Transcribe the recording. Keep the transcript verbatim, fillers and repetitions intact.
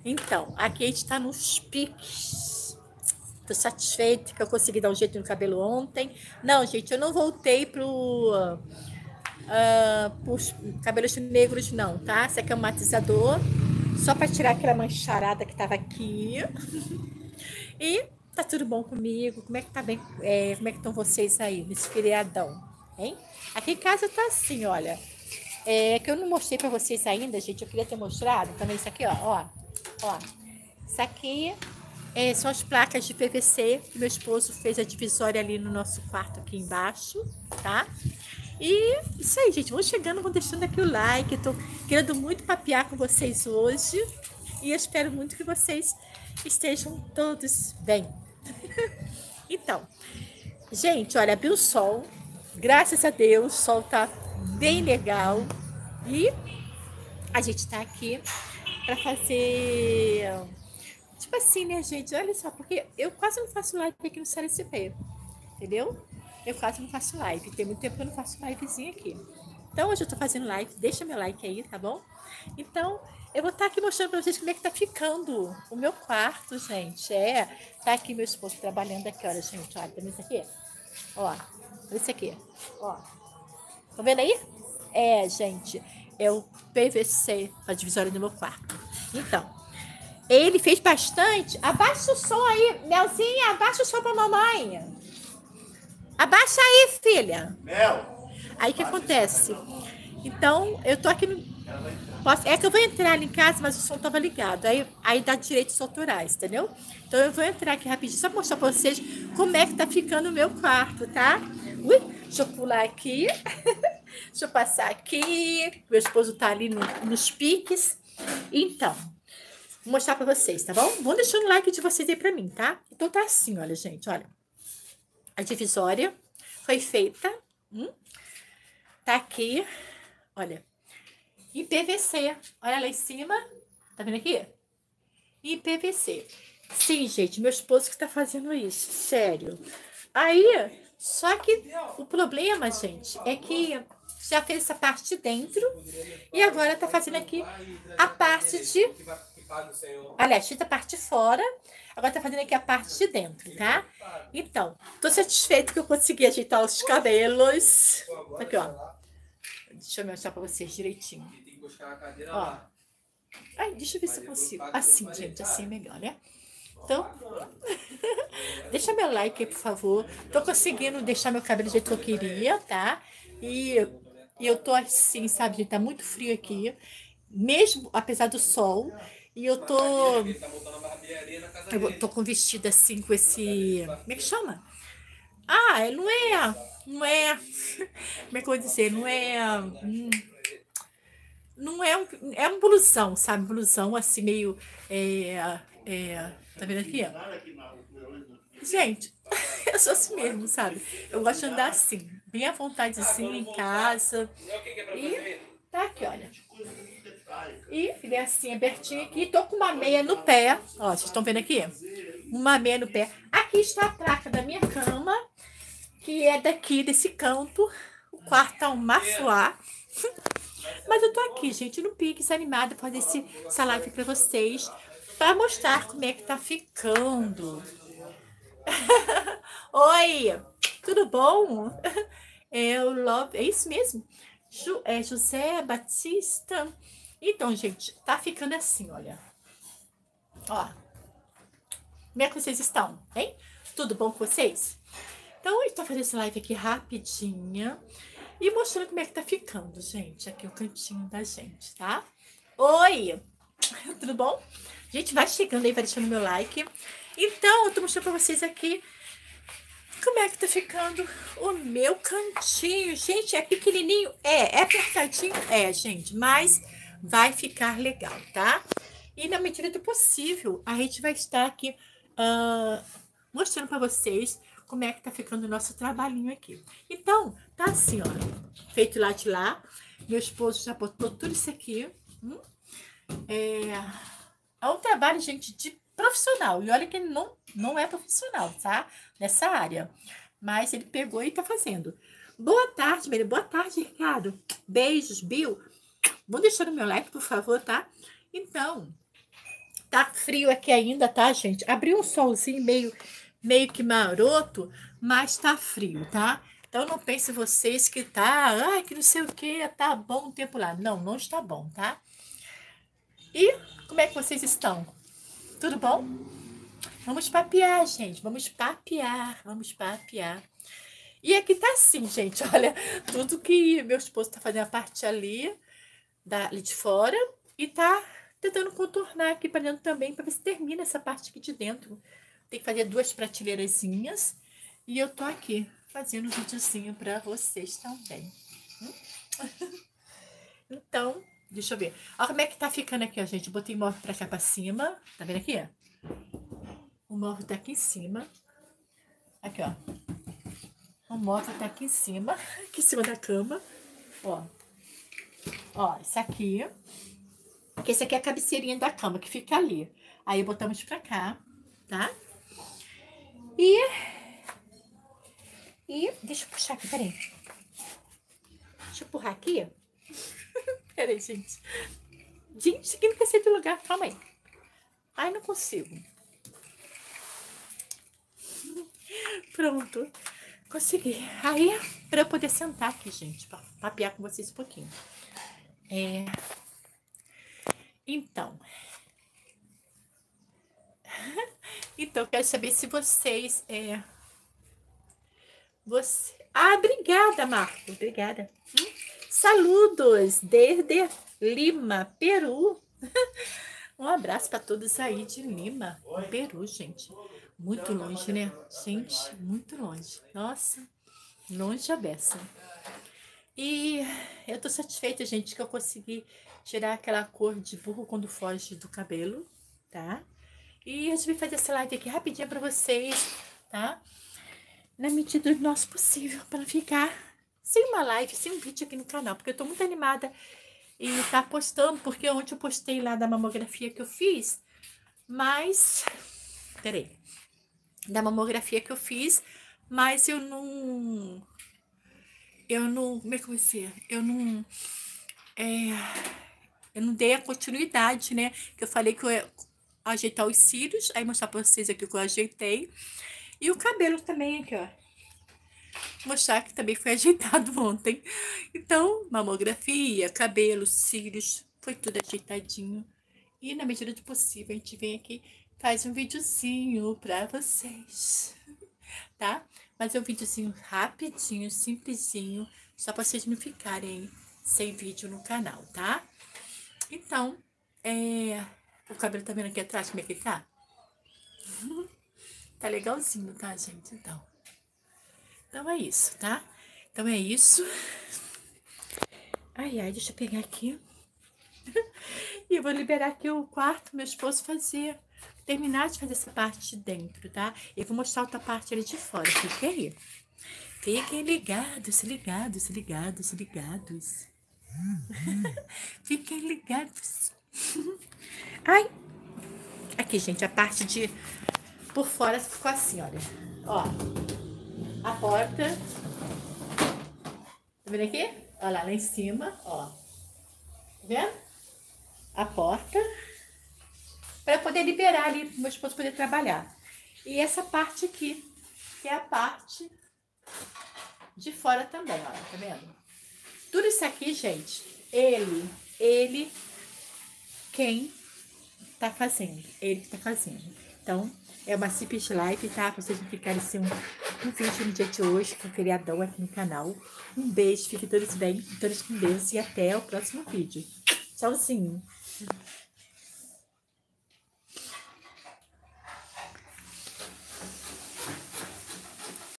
Então, aqui a gente tá nos piques. Tô satisfeita que eu consegui dar um jeito no cabelo ontem. Não, gente, eu não voltei pro, ah, pros cabelos negros, não, tá? Esse aqui é um matizador, só pra tirar aquela mancharada que tava aqui. E tá tudo bom comigo? Como é que tá bem? É, como é que estão vocês aí, nesse feriadão, hein? Aqui em casa tá assim, olha. É que eu não mostrei pra vocês ainda, gente. Eu queria ter mostrado também isso aqui, ó. Ó, ó. Isso aqui é, são as placas de P V C que meu esposo fez a divisória ali no nosso quarto aqui embaixo, tá? E isso aí, gente. Vão chegando, vão deixando aqui o like. Eu tô querendo muito papear com vocês hoje. E eu espero muito que vocês estejam todos bem. Então, gente, olha, abriu o sol. Graças a Deus, o sol tá bem legal. E a gente tá aqui pra fazer. Tipo assim, né, gente? Olha só, porque eu quase não faço live aqui no C L C P, entendeu? Eu quase não faço live. Tem muito tempo que eu não faço livezinha aqui. Então, hoje eu tô fazendo live. Deixa meu like aí, tá bom? Então, eu vou estar aqui mostrando pra vocês como é que tá ficando o meu quarto, gente. É, tá aqui meu esposo trabalhando aqui, olha, gente. Olha, tá vendo isso aqui? Ó, olha isso aqui. Ó, tá vendo aí? É, gente, é o P V C, a divisória do meu quarto. Então, ele fez bastante. Abaixa o som aí, Melzinha, abaixa o som pra mamãe. Abaixa aí, filha. Mel. Aí o que acontece? Então, eu tô aqui no. Posso... É que eu vou entrar ali em casa, mas o som tava ligado. Aí, aí dá direitos autorais, entendeu? Então eu vou entrar aqui rapidinho, só pra mostrar pra vocês como é que tá ficando o meu quarto, tá? Ui, deixa eu pular aqui. Deixa eu passar aqui. Meu esposo tá ali no, nos piques. Então, vou mostrar pra vocês, tá bom? Vão deixando o like de vocês aí pra mim, tá? Então tá assim, olha, gente, olha. A divisória foi feita. Hum, tá aqui, olha. Em P V C. Olha lá em cima. Tá vendo aqui? Em P V C. Sim, gente, meu esposo que tá fazendo isso. Sério. Aí, só que o problema, gente, é que já fez essa parte de dentro e agora tá fazendo aqui a parte de... Aliás, fez a parte de fora, agora tá fazendo aqui a parte de dentro, tá? Então, tô satisfeito que eu consegui ajeitar os cabelos. Aqui, ó. Deixa eu mostrar pra vocês direitinho. Ó. Ai, deixa eu ver se eu consigo. Assim, gente, assim é melhor, né? Então, deixa meu like aí, por favor. Tô conseguindo deixar meu cabelo do jeito que eu queria, tá? E, e eu tô assim, sabe, gente, tá muito frio aqui. Mesmo, apesar do sol. E eu tô... Eu tô com vestido assim, com esse... Como é que chama? Ah, não é... Não é... Como é que eu vou dizer? Não é... Hum, não é um, é um blusão, sabe? Blusão assim, meio. É, é, tá vendo aqui? Gente, eu sou assim mesmo, sabe? Eu gosto de andar assim, bem à vontadezinha em casa. E tá aqui, olha. E ele é assim, abertinho aqui. Tô com uma meia no pé. Ó, vocês estão vendo aqui? Uma meia no pé. Aqui está a placa da minha cama, que é daqui, desse canto. O quarto tá um mafuá. Mas eu tô aqui, gente, no Pix, animada pra fazer esse, essa live pra vocês, pra mostrar como é que tá ficando. Oi, tudo bom? Eu love, é isso mesmo? Ju, é José Batista. Então, gente, tá ficando assim, olha. Ó, como é que vocês estão, hein? Tudo bom com vocês? Então, eu tô fazendo essa live aqui rapidinha. E mostrando como é que tá ficando, gente. Aqui o cantinho da gente, tá? Oi! Tudo bom? Gente, vai chegando aí, vai deixando meu like. Então, eu tô mostrando pra vocês aqui como é que tá ficando o meu cantinho. Gente, é pequenininho? É. É apertadinho? É, gente. Mas vai ficar legal, tá? E na medida do possível, a gente vai estar aqui uh, mostrando pra vocês como é que tá ficando o nosso trabalhinho aqui. Então, tá assim, ó. Feito lá de lá. Meu esposo já botou tudo isso aqui. Hum? É, é um trabalho, gente, de profissional. E olha que ele não, não é profissional, tá? Nessa área. Mas ele pegou e tá fazendo. Boa tarde, Maria. Boa tarde, Ricardo. Beijos, Bill. Vou deixar o meu like, por favor, tá? Então, Tá frio aqui ainda, tá, gente? Abriu um solzinho meio, meio que maroto, mas tá frio, tá? Então não pense vocês que tá, ai, que não sei o que, tá bom o tempo lá. Não, não está bom, tá? E como é que vocês estão? Tudo bom? Vamos papear, gente. Vamos papear, vamos papear. E aqui tá assim, gente, olha, tudo que meu esposo tá fazendo a parte ali, da, ali de fora, e tá tentando contornar aqui para dentro também, para ver se termina essa parte aqui de dentro. Tem que fazer duas prateleirazinhas, e eu tô aqui fazendo um videozinho para vocês também. Então, deixa eu ver. Olha como é que tá ficando aqui, ó, gente. Eu botei o móvel pra cá pra cima, tá vendo aqui? O móvel tá aqui em cima. Aqui, ó. O móvel tá aqui em cima, aqui em cima da cama, ó. Ó, isso aqui, que esse aqui é a cabeceirinha da cama, que fica ali. Aí botamos pra cá, tá? E, e, deixa eu puxar aqui, peraí. Deixa eu empurrar aqui. Peraí, gente. Gente, aqui não quer sair do lugar, calma aí. Ai, não consigo. Pronto. Consegui. Aí, para eu poder sentar aqui, gente, para papear com vocês um pouquinho. É... Então. Então, eu quero saber se vocês... É... Você... Ah, obrigada, Marco. Obrigada. Hum? Saludos desde Lima, Peru. Um abraço para todos aí de Lima, Peru, gente. Muito longe, né? Gente, muito longe. Nossa, longe a beça. E eu tô satisfeita, gente, que eu consegui tirar aquela cor de burro quando foge do cabelo, tá? E eu resolvi fazer essa live aqui rapidinho pra vocês, tá? Na medida do nosso possível, pra não ficar sem uma live, sem um vídeo aqui no canal, porque eu tô muito animada e tá postando, porque ontem eu postei lá da mamografia que eu fiz, mas... Peraí. Da mamografia que eu fiz, mas eu não... Eu não... Como é que eu vou dizer? Eu não... É, eu não dei a continuidade, né? Que eu falei que eu ia ajeitar os cílios, aí mostrar pra vocês aqui o que eu ajeitei. E o cabelo também aqui, ó. Mostrar que também foi ajeitado ontem. Então, mamografia, cabelo, cílios, foi tudo ajeitadinho. E na medida do possível, a gente vem aqui, faz um videozinho pra vocês, tá? Mas é um videozinho rapidinho, simplesinho, só pra vocês não ficarem sem vídeo no canal, tá? Então, é... o cabelo tá vendo aqui atrás como é que tá? Tá legalzinho, tá, gente? Então, então é isso, tá? Então é isso. Ai, ai, deixa eu pegar aqui. E eu vou liberar aqui o quarto, meu esposo fazer, terminar de fazer essa parte de dentro, tá? Eu vou mostrar outra parte ali de fora, fica aí. Fiquem ligados, ligados, ligados, ligados. Fiquem ligados. Ai, aqui, gente, a parte de por fora ficou assim, olha. Ó, a porta. Tá vendo aqui? Olha lá, lá em cima, ó. Tá vendo? A porta. Para poder liberar ali, pro meu esposo poder trabalhar. E essa parte aqui, que é a parte de fora também, olha, tá vendo? Tudo isso aqui, gente, ele, ele, quem tá fazendo, ele que tá fazendo. Então, é uma simples live, tá? Pra vocês não ficarem sem um, um vídeo no dia de hoje, com o feriadão aqui no canal. Um beijo, fiquem todos bem, todos com Deus e até o próximo vídeo. Tchauzinho.